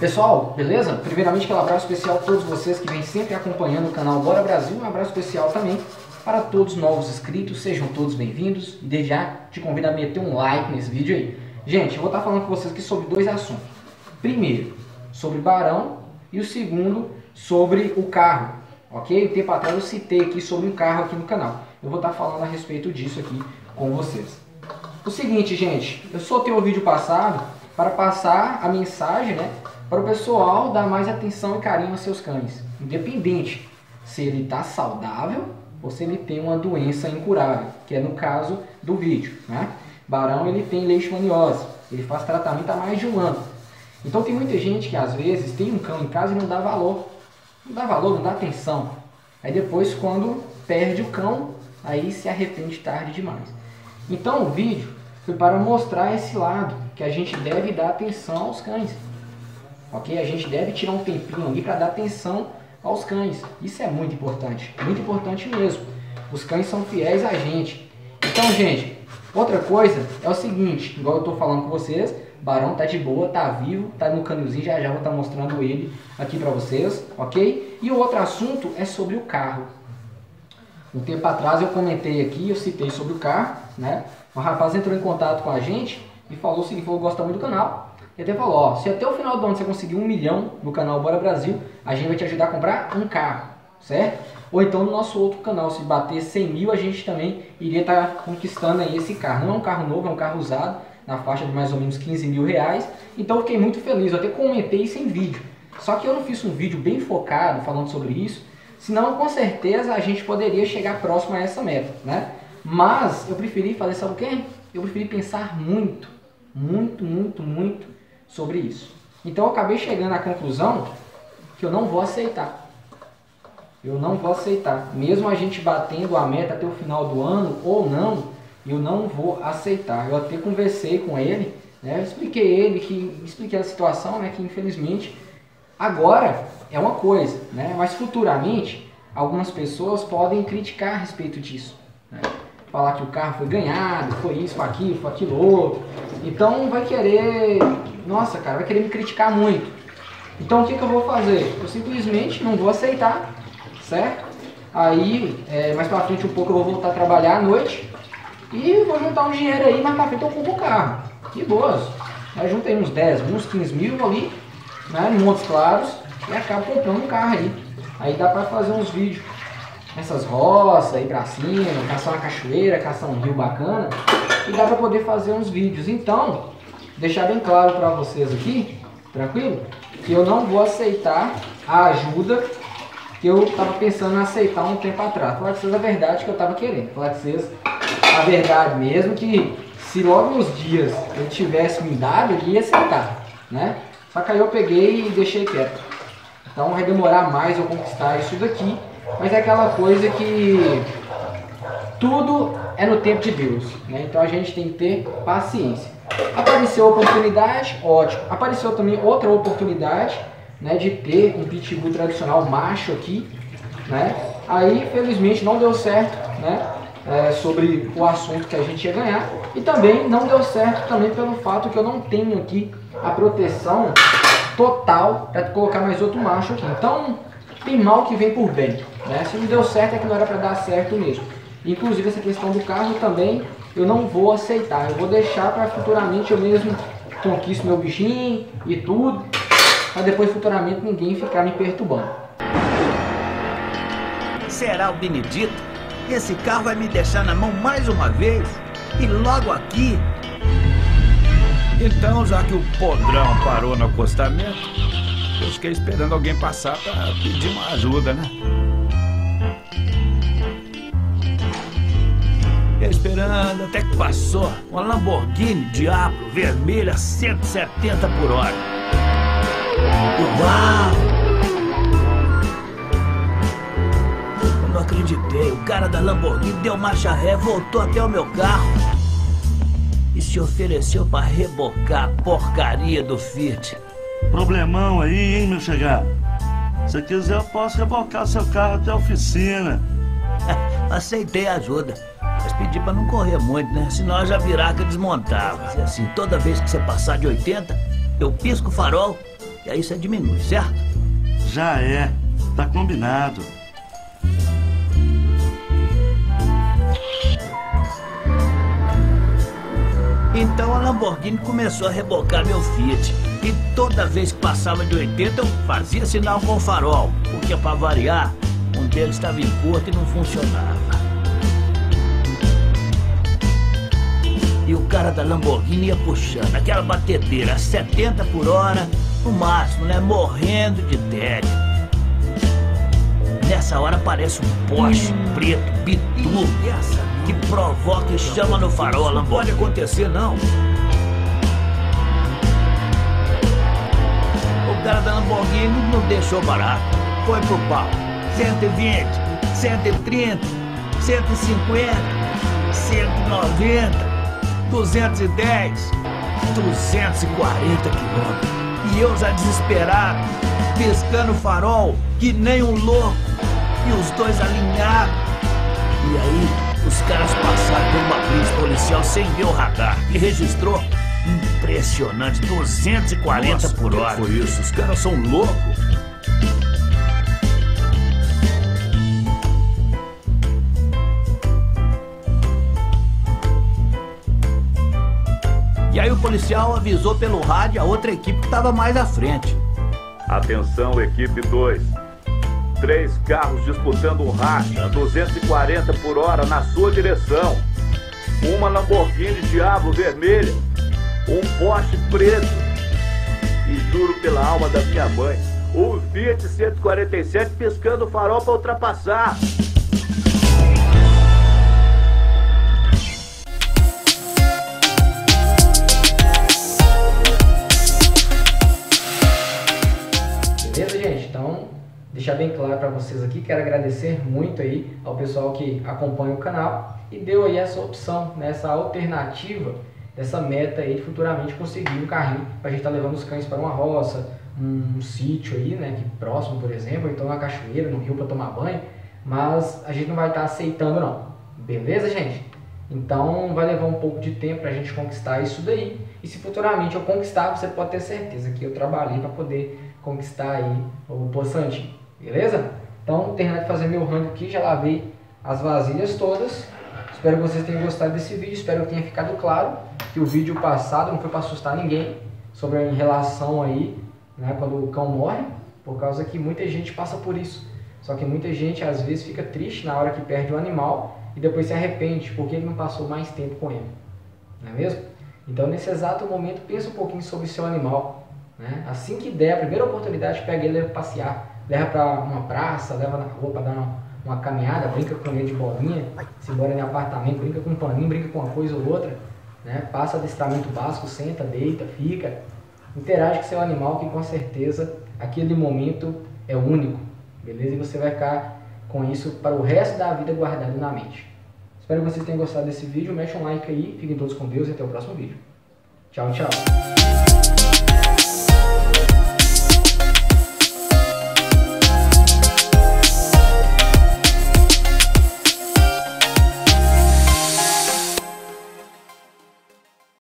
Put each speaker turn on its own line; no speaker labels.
Pessoal, beleza? Primeiramente, aquele abraço especial a todos vocês que vêm sempre acompanhando o canal Bora Brasil. Um abraço especial também para todos os novos inscritos, sejam todos bem-vindos. E desde já te convido a meter um like nesse vídeo aí. Gente, eu vou estar falando com vocês aqui sobre dois assuntos. Primeiro, sobre Barão, e o segundo, sobre o carro. Ok? Um tempo atrás eu citei aqui sobre um carro aqui no canal. Eu vou estar falando a respeito disso aqui com vocês. O seguinte, gente, eu soltei o vídeo passado para passar a mensagem, né, para o pessoal dar mais atenção e carinho aos seus cães, independente se ele está saudável ou se ele tem uma doença incurável, que é no caso do vídeo, né? Barão, ele tem leishmaniose, ele faz tratamento há mais de um ano. Então tem muita gente que às vezes tem um cão em casa e não dá valor, não dá atenção. Aí depois, quando perde o cão, aí se arrepende tarde demais. Então o vídeo foi para mostrar esse lado, que a gente deve dar atenção aos cães. Ok? A gente deve tirar um tempinho ali para dar atenção aos cães. Isso é muito importante mesmo. Os cães são fiéis a gente. Então, gente, outra coisa é o seguinte, igual eu estou falando com vocês, Barão tá de boa, tá vivo, tá no canilzinho, já vou estar mostrando ele aqui para vocês, ok? E o outro assunto é sobre o carro. Um tempo atrás eu comentei aqui, eu citei sobre o carro, né? O rapaz entrou em contato com a gente e falou o seguinte, falou que gosta muito do canal. E até falou, ó, se até o final do ano você conseguir 1 milhão no canal Bora Brasil, a gente vai te ajudar a comprar um carro, certo? Ou então no nosso outro canal, se bater 100 mil, a gente também iria estar conquistando aí esse carro. Não é um carro novo, é um carro usado, na faixa de mais ou menos 15 mil reais. Então eu fiquei muito feliz, eu até comentei isso em vídeo. Só que eu não fiz um vídeo bem focado falando sobre isso, senão com certeza a gente poderia chegar próximo a essa meta, né? Mas eu preferi fazer, sabe o quê? Eu preferi pensar muito sobre isso. Então eu acabei chegando à conclusão que eu não vou aceitar. Eu não vou aceitar. Mesmo a gente batendo a meta até o final do ano ou não, eu não vou aceitar. Eu até conversei com ele, né? Eu expliquei a situação, né? Que infelizmente agora é uma coisa, né? Mas futuramente algumas pessoas podem criticar a respeito disso, né? Falar que o carro foi ganhado, foi isso, foi aquilo outro. Então vai querer, nossa cara, vai querer me criticar muito. Então o que eu vou fazer? Eu simplesmente não vou aceitar, certo? Aí, mais pra frente um pouco eu vou voltar a trabalhar à noite e vou juntar um dinheiro aí, mais pra frente eu compro o carro. Que boas. Aí juntei uns 10, uns 15 mil ali, né, em Montes Claros, e acabo comprando um carro aí. Aí dá pra fazer uns vídeos nessas roças aí pra cima, caçar uma cachoeira, caçar um rio bacana, e dá pra poder fazer uns vídeos. Então, deixar bem claro pra vocês aqui, tranquilo? Que eu não vou aceitar a ajuda que eu tava pensando em aceitar um tempo atrás. Falar com vocês a verdade que eu tava querendo. Falar com vocês a verdade mesmo, que se logo nos dias eu tivesse me dado, eu ia aceitar, né? Só que aí eu peguei e deixei quieto. Então vai demorar mais eu conquistar isso daqui, mas é aquela coisa que tudo é no tempo de Deus, né? Então a gente tem que ter paciência. Apareceu a oportunidade, ótimo. Apareceu também outra oportunidade, né, de ter um pitbull tradicional macho aqui, né? Aí felizmente não deu certo, né? Sobre o assunto que a gente ia ganhar, e também não deu certo também pelo fato que eu não tenho aqui a proteção total para colocar mais outro macho aqui. Então tem mal que vem por bem, né? Se não deu certo é que não era para dar certo mesmo. Inclusive essa questão do carro também eu não vou aceitar. Eu vou deixar para futuramente eu mesmo conquisto meu bichinho e tudo, para depois futuramente ninguém ficar me perturbando.
Será o Benedito? Esse carro vai me deixar na mão mais uma vez? E logo aqui?
Então, já que o podrão parou no acostamento, eu fiquei esperando alguém passar para pedir uma ajuda, né? Fiquei esperando até que passou uma Lamborghini Diablo vermelha 170 por hora.
Uau! Eu não acreditei. O cara da Lamborghini deu marcha ré, voltou até o meu carro e se ofereceu para rebocar a porcaria do Fiat.
Problemão aí, hein, meu chegado? Se quiser eu posso rebocar seu carro até a oficina.
Aceitei a ajuda, mas pedi pra não correr muito, né? Senão eu já viraca desmontava. E assim, toda vez que você passar de 80, eu pisco o farol E aí você diminui, certo?
Já é. Tá combinado.
Então a Lamborghini começou a rebocar meu Fiat. E toda vez que passava de 80 eu fazia sinal com o farol, porque para variar, um deles estava em curto e não funcionava. E o cara da Lamborghini ia puxando aquela batedeira a 70 por hora, no máximo, né? Morrendo de tédio. Nessa hora aparece um Porsche preto, biturbo, que provoca e chama no farol. Não pode acontecer, não. O cara da Lamborghini não deixou barato. Foi pro pau. 120, 130, 150, 190, 210, 240 quilômetros. E eu já desesperado, piscando o farol, que nem um louco. E os dois alinhados. E aí, os caras passaram por uma blitz policial sem ver o radar. E registrou impressionante, 240
Nossa,
por hora.
Que foi isso? Os caras são loucos.
E aí o policial avisou pelo rádio a outra equipe que estava mais à frente.
Atenção, equipe 2. 3 carros disputando um racha a 240 por hora na sua direção. Uma Lamborghini Diablo vermelha, um Porsche preto e, juro pela alma da minha mãe, um Fiat 147 piscando o farol para ultrapassar.
Beleza, gente? Então, deixar bem claro para vocês aqui, quero agradecer muito aí ao pessoal que acompanha o canal e deu aí essa opção, né, essa alternativa dessa meta aí de futuramente conseguir um carrinho para a gente estar levando os cães para uma roça, um sítio aí, né, aqui próximo, por exemplo, ou então uma cachoeira, no rio para tomar banho, mas a gente não vai estar aceitando não, beleza, gente? Então vai levar um pouco de tempo para a gente conquistar isso daí, e se futuramente eu conquistar, você pode ter certeza que eu trabalhei para poder conquistar aí o Poçantinho, beleza? Então, terminando de fazer meu rango aqui, já lavei as vasilhas todas. Espero que vocês tenham gostado desse vídeo, espero que tenha ficado claro que o vídeo passado não foi para assustar ninguém sobre a relação aí, né, quando o cão morre, por causa que muita gente passa por isso. Só que muita gente às vezes fica triste na hora que perde o animal e depois se arrepende porque ele não passou mais tempo com ele, não é mesmo? Então, nesse exato momento, pensa um pouquinho sobre o seu animal, né? Assim que der a primeira oportunidade, pega ele, leva para passear, leva para uma praça, leva na rua para dar uma caminhada, brinca com ele de bolinha, se mora em apartamento, brinca com um paninho, brinca com uma coisa ou outra, né? Passa adestramento básico, senta, deita, fica, interage com seu animal, que com certeza aquele momento é único, beleza? E você vai ficar com isso para o resto da vida guardado na mente. Espero que vocês tenham gostado desse vídeo, mexe um like aí, fiquem todos com Deus e até o próximo vídeo. Tchau, tchau!